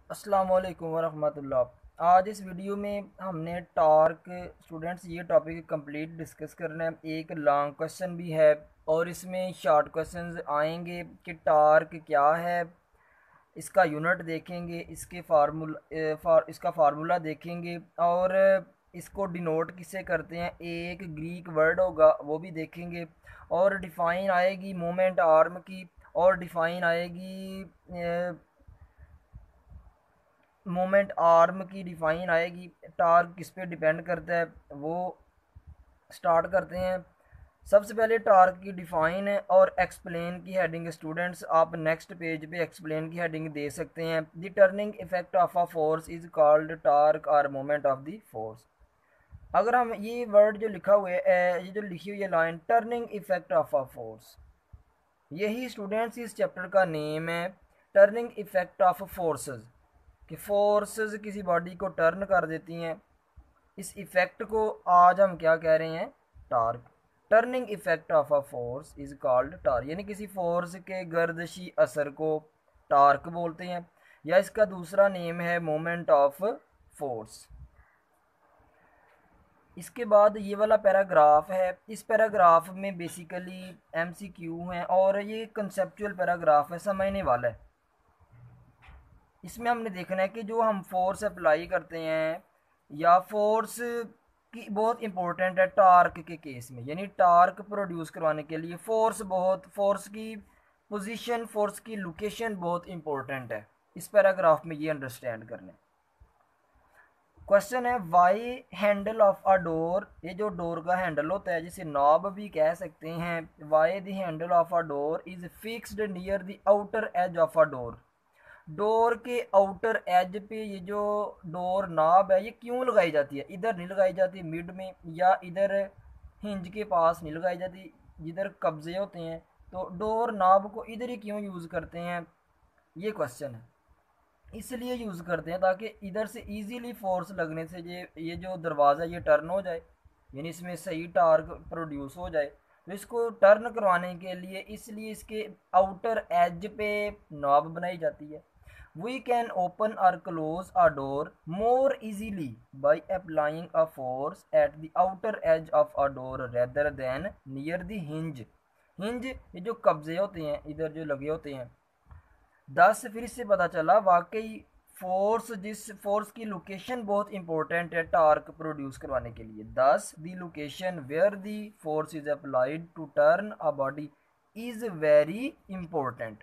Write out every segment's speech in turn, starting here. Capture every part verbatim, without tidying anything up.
अस्सलाम वालेकुम वरहमतुल्लाह। आज इस वीडियो में हमने टार्क स्टूडेंट्स ये टॉपिक कंप्लीट डिस्कस करना है। एक लॉन्ग क्वेश्चन भी है और इसमें शॉर्ट क्वेश्चंस आएंगे कि टार्क क्या है, इसका यूनिट देखेंगे, इसके फार्मूला फार, इसका फार्मूला देखेंगे और इसको डिनोट किससे करते हैं, एक ग्रीक वर्ड होगा वो भी देखेंगे। और डिफ़ाइन आएगी मोमेंट आर्म की, और डिफ़ाइन आएगी मोमेंट आर्म की डिफ़ाइन आएगी। टार्क किस पे डिपेंड करता है वो स्टार्ट करते हैं। सबसे पहले टार्क की डिफ़ाइन है और एक्सप्लेन की हेडिंग स्टूडेंट्स आप नेक्स्ट पेज पे एक्सप्लेन की हेडिंग दे सकते हैं। The turning effect of a force is called torque और मोमेंट ऑफ द फोर्स। अगर हम ये वर्ड जो लिखा हुआ है, ये जो लिखी हुई है line turning effect of a force, यही स्टूडेंट्स इस चैप्टर का नेम है, टर्निंग इफेक्ट ऑफ फोर्सेस। कि फोर्सेस किसी बॉडी को टर्न कर देती हैं, इस इफ़ेक्ट को आज हम क्या कह रहे हैं, torque. Turning effect of a force is called torque, यानी किसी फोर्स के गर्दशी असर को टार्क बोलते हैं, या इसका दूसरा नेम है मोमेंट ऑफ फोर्स। इसके बाद ये वाला पैराग्राफ है, इस पैराग्राफ में बेसिकली एमसीक्यू हैं और ये कंसेप्चुअल पैराग्राफ है, समझने वाला है। इसमें हमने देखना है कि जो हम फोर्स अप्लाई करते हैं या फोर्स की बहुत इंपॉर्टेंट है टार्क के केस में, यानी टार्क प्रोड्यूस करवाने के लिए फोर्स बहुत फोर्स की पोजीशन, फोर्स की लोकेशन बहुत इंपॉर्टेंट है। इस पैराग्राफ में ये अंडरस्टैंड करने। क्वेश्चन है why handle of a door, ये जो डोर का हैंडल होता है जिसे नॉब भी कह सकते हैं, why the handle of a door is fixed near the outer edge of a door. Door के आउटर एज पे ये जो डोर नॉब है ये क्यों लगाई जाती है, इधर नहीं लगाई जाती मिड में, या इधर हिंज के पास नहीं लगाई जाती जिधर कब्जे होते हैं, तो डोर नॉब को इधर ही क्यों यूज़ करते हैं, ये क्वेश्चन है। इसलिए यूज़ करते हैं ताकि इधर से इजीली फोर्स लगने से ये ये जो दरवाज़ा ये टर्न हो जाए, यानी इसमें सही टार्क प्रोड्यूस हो जाए। तो इसको टर्न करवाने के लिए इसलिए इसके आउटर एज पे नॉब बनाई जाती है। वी कैन ओपन और close a door more easily by applying a force at the outer edge of a door rather than near the hinge. Hinge ये जो कब्जे होते हैं इधर जो लगे होते हैं। दस फिर इससे पता चला वाकई फोर्स, जिस फोर्स की लोकेशन बहुत इंपॉर्टेंट है टार्क प्रोड्यूस करवाने के लिए। Thus the location where the force is applied to turn a body is very important.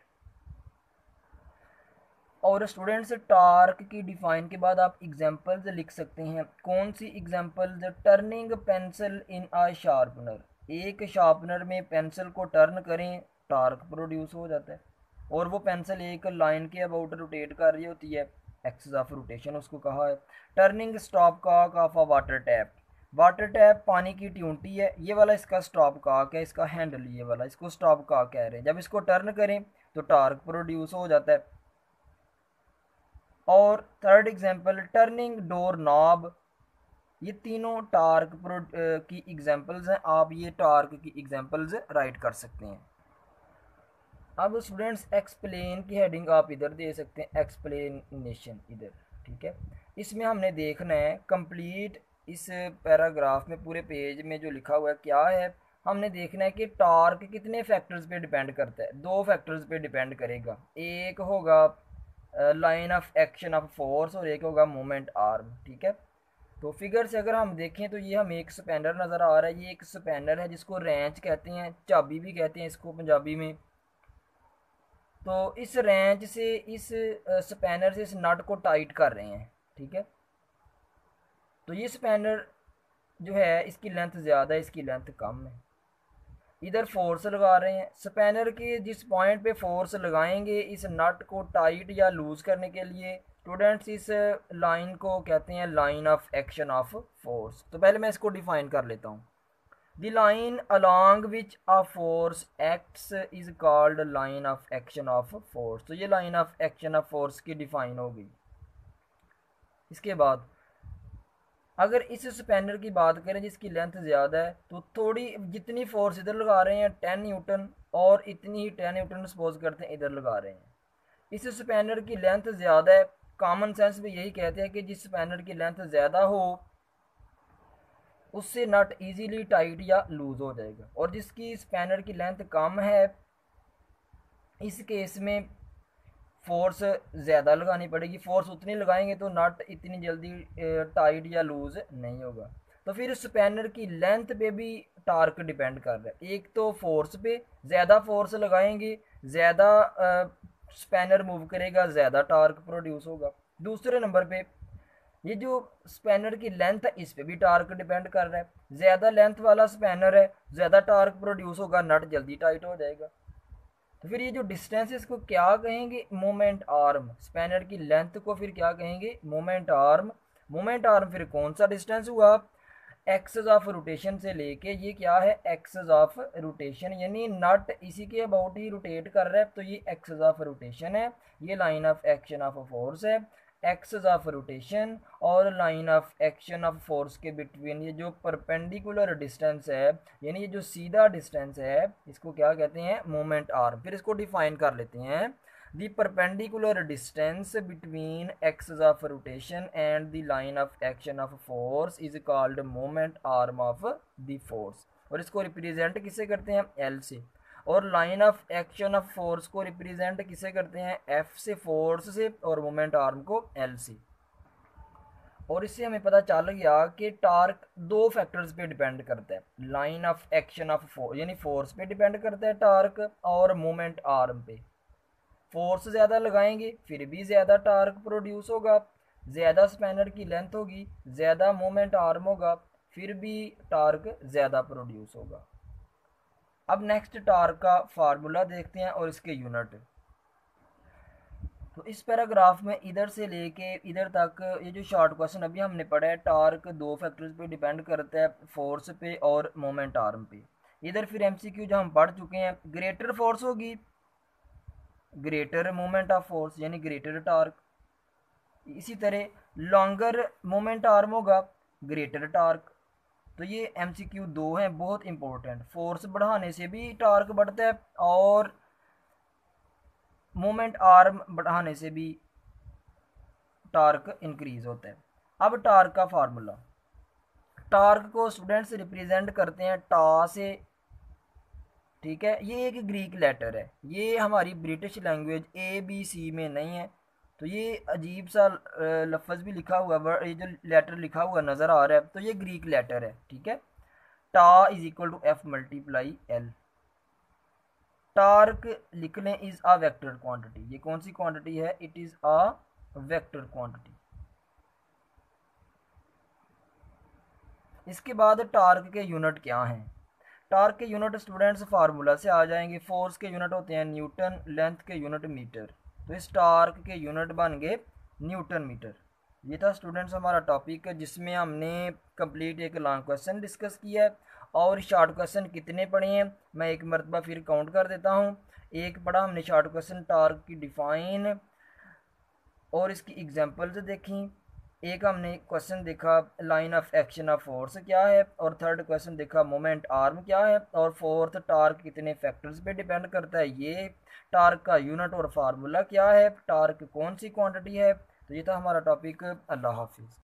और स्टूडेंट्स टार्क की डिफाइन के बाद आप एग्जांपल्स लिख सकते हैं। कौन सी examples, turning pencil in a sharpener, एक शार्पनर में पेंसिल को टर्न करें टार्क प्रोड्यूस हो जाता है। और वो पेंसिल एक लाइन के अबाउट रोटेट कर रही होती है, एक्सिस ऑफ रोटेशन उसको कहा है। Turning stop cock of a water tap, water tap पानी की ट्यूटी है, ये वाला इसका स्टॉप कॉक है, इसका हैंडल ये वाला, इसको स्टॉप कॉक कह रहे हैं। जब इसको टर्न करें तो टार्क प्रोड्यूस हो जाता है। और third example turning door knob, ये तीनों टार्क की एग्जांपल्स हैं, आप ये टार्क की एग्जांपल्स राइट कर सकते हैं। अब स्टूडेंट्स एक्सप्लेन की हेडिंग आप इधर दे सकते हैं, एक्सप्लेनेशन इधर, ठीक है। इसमें हमने देखना है कंप्लीट, इस पैराग्राफ में पूरे पेज में जो लिखा हुआ है क्या है, हमने देखना है कि टार्क कितने फैक्टर्स पे डिपेंड करता है। दो फैक्टर्स पे डिपेंड करेगा, एक होगा line of action of force और एक होगा मोमेंट आर्म, ठीक है। तो फिगर से अगर हम देखें तो ये हमें एक स्पैनर नज़र आ रहा है, ये एक स्पैनर है जिसको रेंच कहते हैं, चाबी भी कहते हैं इसको पंजाबी में। तो इस रेंच से, इस स्पैनर से इस नट को टाइट कर रहे हैं, ठीक है। तो ये स्पैनर जो है इसकी लेंथ ज़्यादा है, इसकी लेंथ कम है। इधर फोर्स लगा रहे हैं, स्पैनर के जिस पॉइंट पे फोर्स लगाएंगे इस नट को टाइट या लूज करने के लिए, स्टूडेंट्स इस लाइन को कहते हैं line of action of force. तो पहले मैं इसको डिफाइन कर लेता हूँ। The line along which a force acts is called line of action of force. तो ये line of action of force की डिफाइन हो गई। इसके बाद अगर इस स्पैनर की बात करें जिसकी लेंथ ज़्यादा है, तो थोड़ी जितनी फोर्स इधर लगा रहे हैं टेन न्यूटन, और इतनी ही टेन न्यूटन सपोज करते हैं इधर लगा रहे हैं। इस स्पैनर की लेंथ ज़्यादा है, कॉमन सेंस में यही कहते हैं कि जिस स्पैनर की लेंथ ज़्यादा हो उससे नट इजीली टाइट या लूज हो जाएगा, और जिसकी स्पैनर की लेंथ कम है इस केस में फोर्स ज़्यादा लगानी पड़ेगी। फोर्स उतनी लगाएंगे तो नट इतनी जल्दी टाइट या लूज नहीं होगा। तो फिर स्पैनर की लेंथ पे भी टार्क डिपेंड कर रहा है। एक तो फोर्स पे, ज़्यादा फोर्स लगाएंगे ज़्यादा स्पैनर मूव करेगा, ज़्यादा टार्क प्रोड्यूस होगा। दूसरे नंबर पे ये जो स्पैनर की लेंथ है इस पे भी टार्क डिपेंड कर रहा है। ज़्यादा लेंथ वाला स्पैनर है, ज़्यादा टार्क प्रोड्यूस होगा, नट जल्दी टाइट हो जाएगा। तो फिर ये जो डिस्टेंस है इसको क्या कहेंगे, मोमेंट आर्म। स्पैनर की लेंथ को फिर क्या कहेंगे, मोमेंट आर्म। मोमेंट आर्म फिर कौन सा डिस्टेंस हुआ, एक्सेस ऑफ रोटेशन से लेके ये क्या है, एक्सेस ऑफ रोटेशन, यानी नट इसी के अबाउट ही रोटेट कर रहा है तो ये एक्सेस ऑफ रोटेशन है। ये line of action of force है। एक्सेस ऑफ रोटेशन और line of action of force के बिटवीन ये जो परपेंडिकुलर डिस्टेंस है, यानी ये जो सीधा डिस्टेंस है, इसको क्या कहते हैं, मोमेंट आर्म। फिर इसको डिफाइन कर लेते हैं। The perpendicular distance between axis of rotation and the line of action of force is called moment arm of the force। और इसको रिप्रेजेंट किसे करते हैं, L से। और line of action of force को रिप्रेजेंट किसे करते हैं, F से, फोर्स से, और मोमेंट आर्म को L से। और इससे हमें पता चल गया कि टार्क दो फैक्टर्स पे डिपेंड करता है, line of action of force यानी फोर्स पे डिपेंड करता है टार्क, और मोमेंट आर्म पे। फोर्स ज़्यादा लगाएंगे फिर भी ज़्यादा टार्क प्रोड्यूस होगा, ज़्यादा स्पैनर की लेंथ होगी, ज़्यादा मोमेंट आर्म होगा, फिर भी टार्क ज़्यादा प्रोड्यूस होगा। अब नेक्स्ट टार्क का फार्मूला देखते हैं और इसके यूनिट। तो इस पैराग्राफ में इधर से लेके इधर तक ये जो शॉर्ट क्वेश्चन अभी हमने पढ़ा है, टार्क दो फैक्टर्स पे डिपेंड करता है, फोर्स पे और मोमेंट आर्म पे। इधर फिर एमसीक्यू जो हम पढ़ चुके हैं, ग्रेटर फोर्स होगी ग्रेटर मोमेंट ऑफ फोर्स यानी ग्रेटर टार्क। इसी तरह लॉन्गर मोमेंट आर्म होगा ग्रेटर टार्क। तो ये एमसीक्यू दो हैं बहुत इंपॉर्टेंट। फोर्स बढ़ाने से भी टार्क बढ़ता है और मोमेंट आर्म बढ़ाने से भी टार्क इंक्रीज होता है। अब टार्क का फार्मूला, टार्क को स्टूडेंट्स रिप्रेजेंट करते हैं टा से, ठीक है। ये एक ग्रीक लेटर है, ये हमारी British language A B C में नहीं है। तो ये अजीब सा लफ्ज़ भी लिखा हुआ, ये जो लेटर लिखा हुआ नज़र आ रहा है तो ये ग्रीक लेटर है, ठीक है। Tau is equal to F multiply L. Torque लिख लें इज अ वेक्टर क्वांटिटी। ये कौन सी क्वांटिटी है, it is a vector quantity. इसके बाद टार्क के यूनिट क्या हैं, टार्क के यूनिट स्टूडेंट्स फार्मूला से आ जाएंगे। फोर्स के यूनिट होते हैं न्यूटन, लेंथ के यूनिट मीटर। तो इस टार्क के यूनिट बन गए न्यूटन मीटर। ये था स्टूडेंट्स हमारा टॉपिक जिसमें हमने कंप्लीट एक लॉन्ग क्वेश्चन डिस्कस किया है। और शॉर्ट क्वेश्चन कितने पढ़े हैं मैं एक मरतबा फिर काउंट कर देता हूँ। एक पढ़ा हमने शॉर्ट क्वेश्चन टार्क की डिफाइन और इसकी एग्जांपल्स देखी। एक हमने क्वेश्चन देखा line of action of force क्या है, और थर्ड क्वेश्चन देखा मोमेंट आर्म क्या है, और फोर्थ टार्क कितने फैक्टर्स पे डिपेंड करता है, ये टार्क का यूनिट और फार्मूला क्या है, टार्क कौन सी क्वांटिटी है। तो ये था हमारा टॉपिक। अल्लाह हाफिज़।